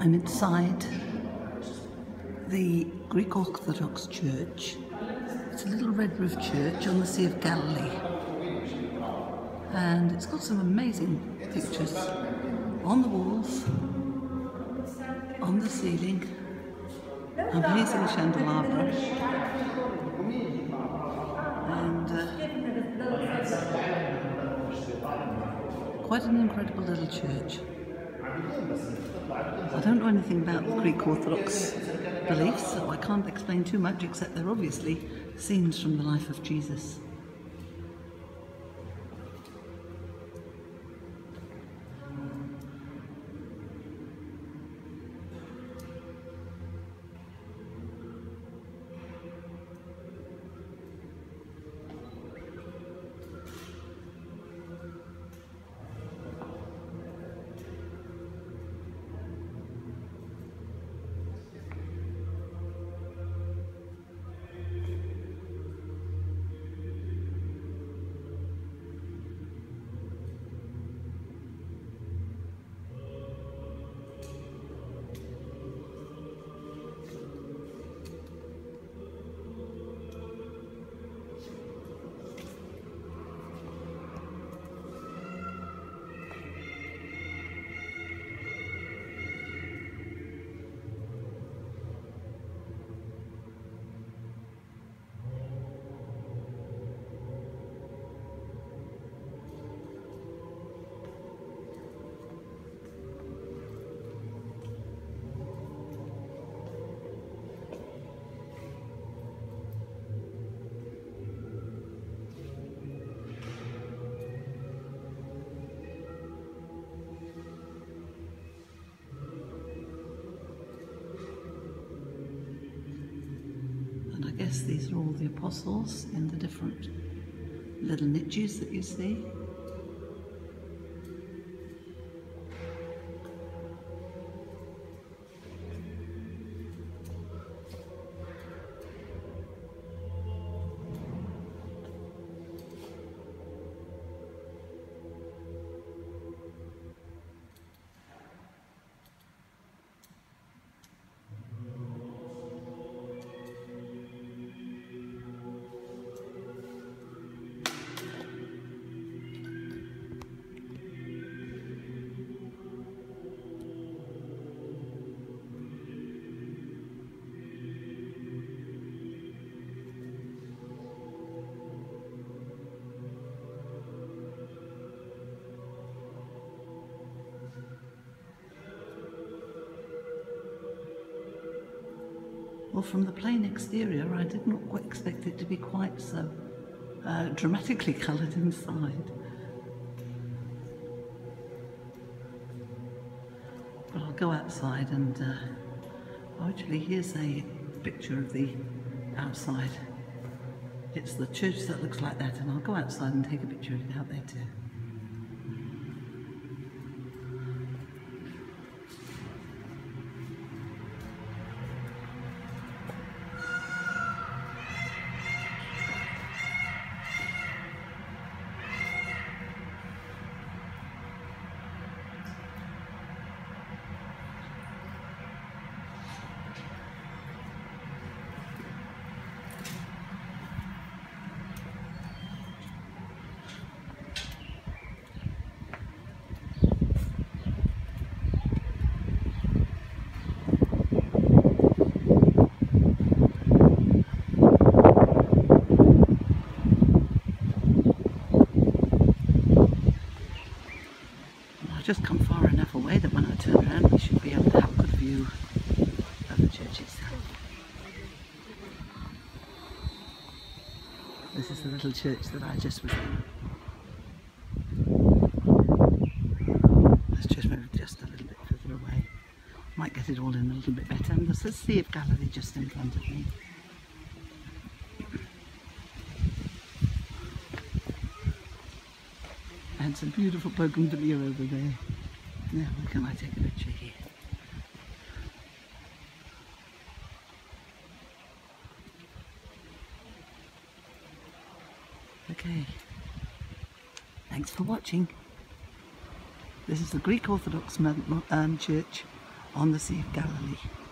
I'm inside the Greek Orthodox Church. It's a little red roof church on the Sea of Galilee, and it's got some amazing pictures on the walls, on the ceiling, amazing candelabra, and quite an incredible little church. I don't know anything about the Greek Orthodox beliefs, so I can't explain too much, except they're obviously scenes from the life of Jesus. I guess these are all the apostles in the different little niches that you see. Well, from the plain exterior, I did not quite expect it to be quite so dramatically coloured inside. But I'll go outside and, oh, actually, here's a picture of the outside. It's the church that looks like that, and I'll go outside and take a picture of it out there too. Just come far enough away that when I turn around we should be able to have a good view of the church itself. This is the little church that I just was in. Let's just move just a little bit further away. Might get it all in a little bit better. And there's the Sea of Galilee just in front of me. And some beautiful bougainvillea over there. Now, where can I take a picture here? Okay. Thanks for watching. This is the Greek Orthodox Church on the Sea of Galilee.